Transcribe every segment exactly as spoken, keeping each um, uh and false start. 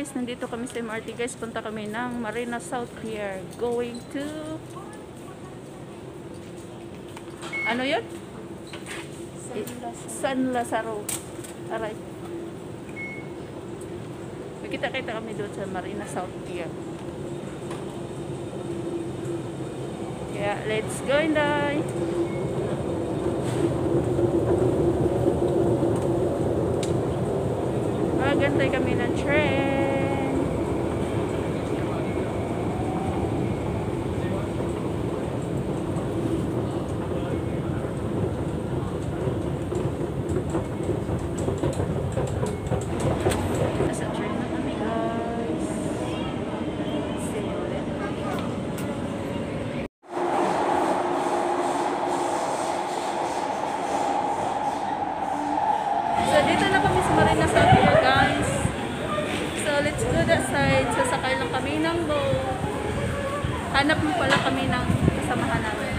guys, nandito kami sa M R T guys. Punta kami ng Marina South Pier. Going to... Ano yun? San Lazaro. Alright. Kita-kita kami doon sa Marina South Pier. Kaya, let's go, Inday! Magantay kami ng train. Nasa train na kami, guys. See you later. So, dito na kami sa Marina South Pier, guys. So, let's go that side. Sasakay lang kami ng boat. Hanap mo pala kami ng kasamahan namin.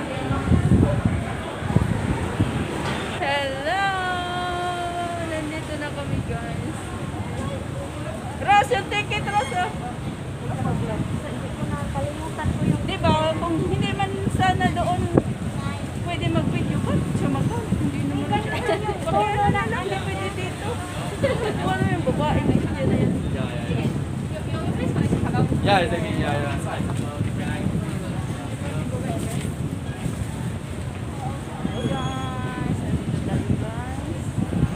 Hello! Nandito na kami, guys. Ros, yung ticket, Ros. Nakakalimutan ko yung... Diba, kung hindi man sana doon pwede mag-video ka, sumagal. Hindi naman siya. Pagkaya na lang, hindi pwede dito. Ano yung babae na siya na yan? Yeah, I mean, yeah, yeah. Guys, nandito tayo, guys.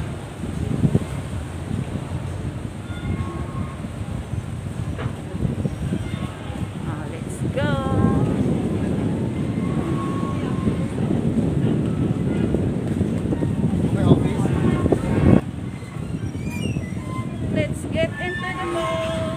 Ah, let's go. Let's get into the boat.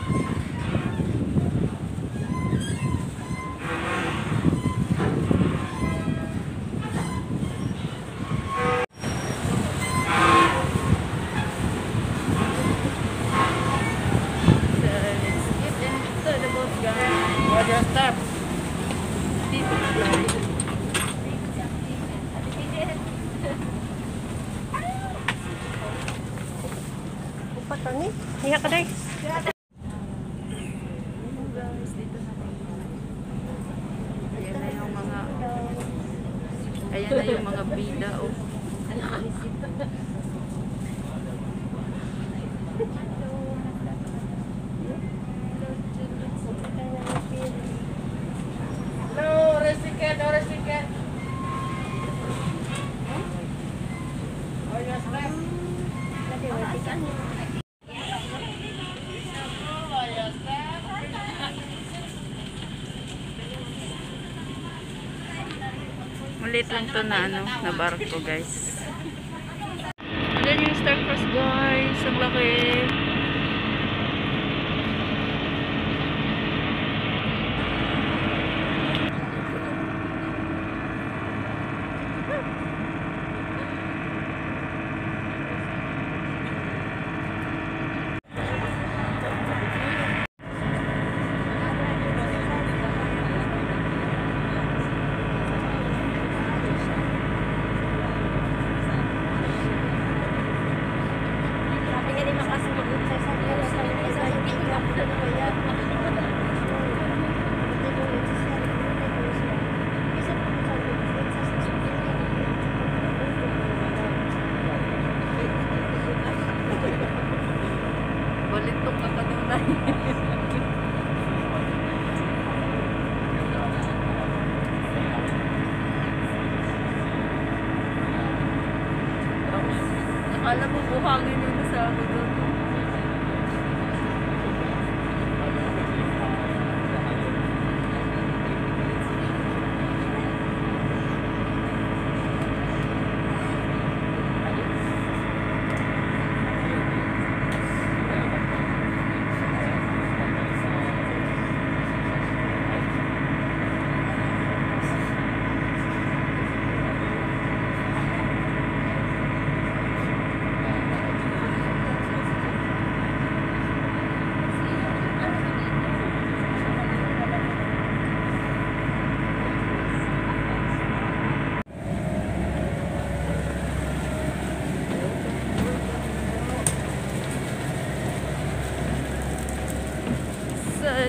So, let's get into the boat, guys. What's your step? Dito na tayo. Upatan ni. Hiya ka day. Guys, dito na tayo. Ayan na yung mga ayan na yung mga bida, oh. No, rest ticket, no rest ticket. Oh, your step. Maliit lang to na ano, na barko, guys. Ayan yung Star Cross, guys. Ang laki. Hindi makasulit sa sa sa hindi ko ako na yan. Balitok ka kanunay. Akala mo buhangin yun sa ako doon.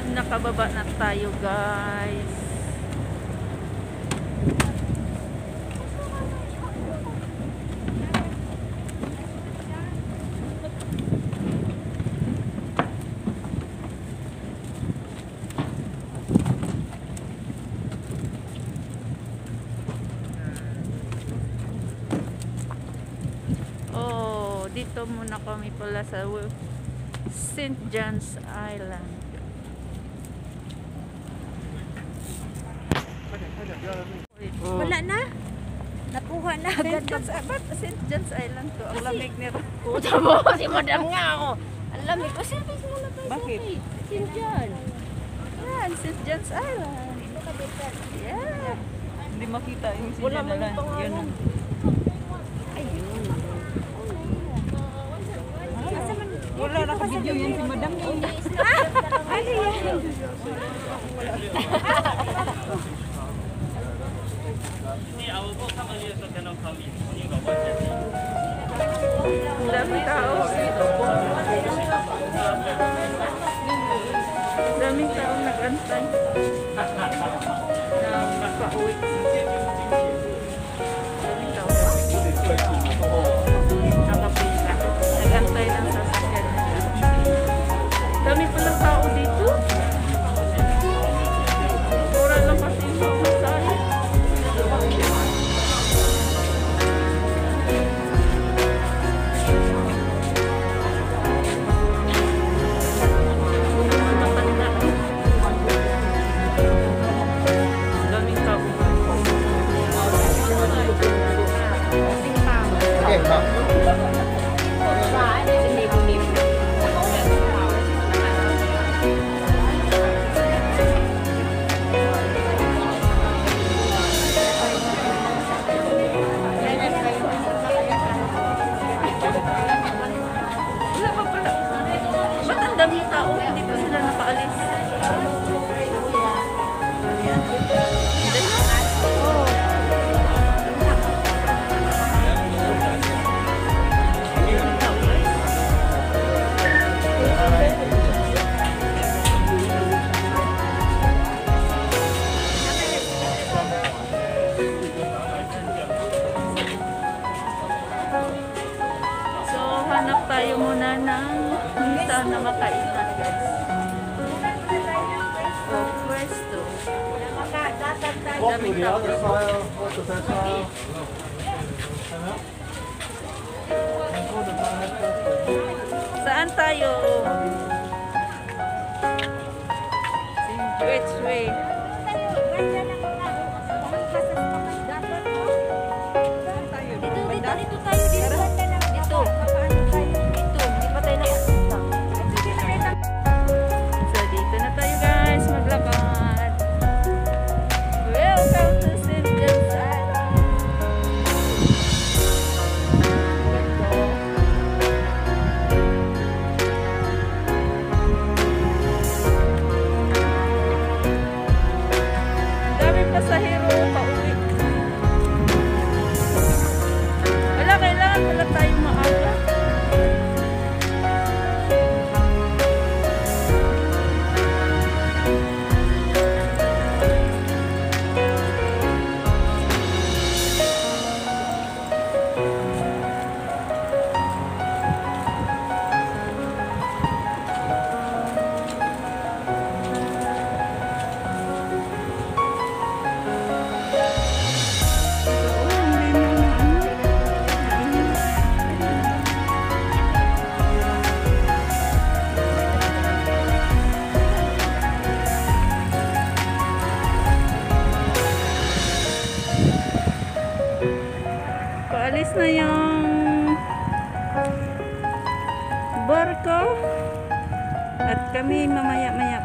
nakababa na tayo, guys. Oh, dito muna kami pala sa Saint John's Island. Wala na. Nakuha na. Saint John's, ba't Saint John's Island to? Ang lamig nila. Puta mo, si Madam nga ako. Ang lamig. Paservice muna tayo. Bakit? Saint John. Yan, Saint John's Island. Yeah. Hindi makita yung Saint Wala John's man yung Island. pangalan. Yun. Ayun. Wala nakabidyo yun si Madam. Ano yan? Ang daming tao. Ang daming tao nag-antay. Na pauwi. Daming tao. Nakapila. Nag-antay ng sasakyan nila. Dami palang tao dito. Mura lang kasi yung pamasahe. Daming tao. Okay, ma'am. Wala pa pala. Ba't ang daming tao? Hindi pa sila nakaalis. Ayan. Oh. Daming tao, guys. So, hanap tayo muna ng minsan na makainan, guys. O, pwesto. Walk to the other side, walk to that side. Saan tayo? Which way? Dito, dito, dito tayo. Dito. Dito. Dito. Hindi pa tayo nakapunta. So, dito na tayo, guys. Maglakad. Welcome to Saint John's Island. Ang daming pasahero pauwi. Wala, kailangan pala tayong maaga. Paalis na yung barko at kami mamaya-maya